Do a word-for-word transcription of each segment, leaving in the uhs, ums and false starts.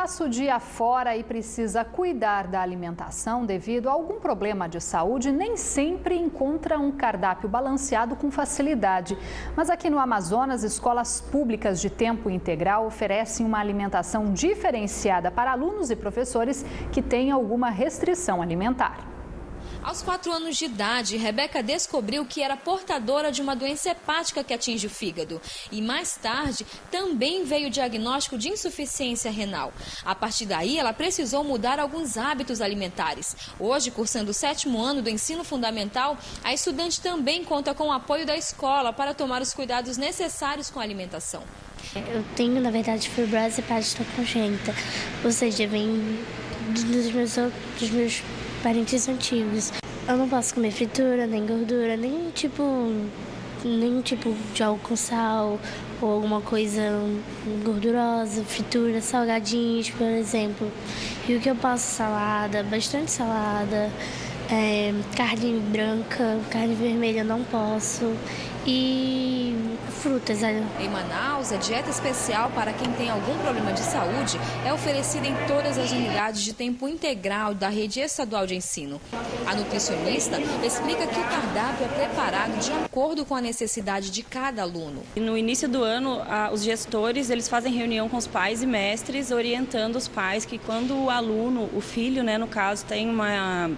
passa o dia fora e precisa cuidar da alimentação devido a algum problema de saúde, nem sempre encontra um cardápio balanceado com facilidade. Mas aqui no Amazonas, escolas públicas de tempo integral oferecem uma alimentação diferenciada para alunos e professores que têm alguma restrição alimentar. Aos quatro anos de idade, Rebeca descobriu que era portadora de uma doença hepática que atinge o fígado. E mais tarde, também veio o diagnóstico de insuficiência renal. A partir daí, ela precisou mudar alguns hábitos alimentares. Hoje, cursando o sétimo ano do ensino fundamental, a estudante também conta com o apoio da escola para tomar os cuidados necessários com a alimentação. Eu tenho, na verdade, fibrose hepática congênita, ou seja, vem dos meus, dos meus parentes antigos. Eu não posso comer fritura, nem gordura, nem tipo, nem tipo de algo com sal ou alguma coisa gordurosa, fritura, salgadinhos, por exemplo. E o que eu posso? Salada, bastante salada, é, carne branca, carne vermelha eu não posso. E frutas. Em Manaus, a dieta especial para quem tem algum problema de saúde é oferecida em todas as unidades de tempo integral da rede estadual de ensino. A nutricionista explica que o cardápio é preparado de acordo com a necessidade de cada aluno. No início do ano, os gestores eles fazem reunião com os pais e mestres, orientando os pais que quando o aluno, o filho, né, no caso, tem uma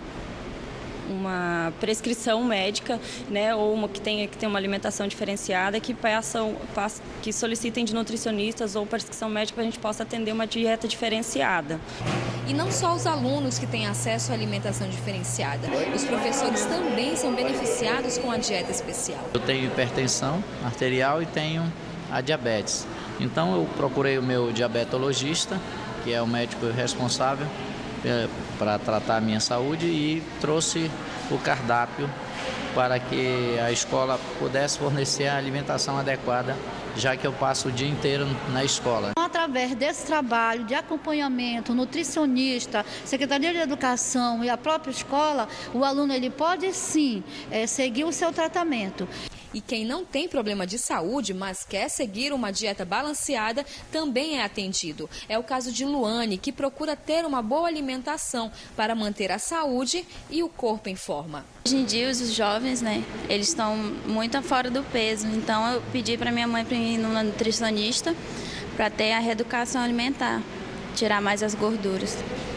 uma prescrição médica, né, ou uma que tenha que ter uma alimentação diferenciada, que peçam, que solicitem de nutricionistas ou prescrição médica para a gente possa atender uma dieta diferenciada. E não só os alunos que têm acesso à alimentação diferenciada, os professores também são beneficiados com a dieta especial. Eu tenho hipertensão arterial e tenho a diabetes. Então eu procurei o meu diabetologista, que é o médico responsável para tratar a minha saúde, e trouxe o cardápio para que a escola pudesse fornecer a alimentação adequada, já que eu passo o dia inteiro na escola. Através desse trabalho de acompanhamento, nutricionista, Secretaria de Educação e a própria escola, o aluno ele pode sim é, seguir o seu tratamento. E quem não tem problema de saúde, mas quer seguir uma dieta balanceada, também é atendido. É o caso de Luane, que procura ter uma boa alimentação para manter a saúde e o corpo em forma. Hoje em dia, os jovens, né, eles estão muito fora do peso. Então, eu pedi para minha mãe para ir numa nutricionista para ter a reeducação alimentar, tirar mais as gorduras.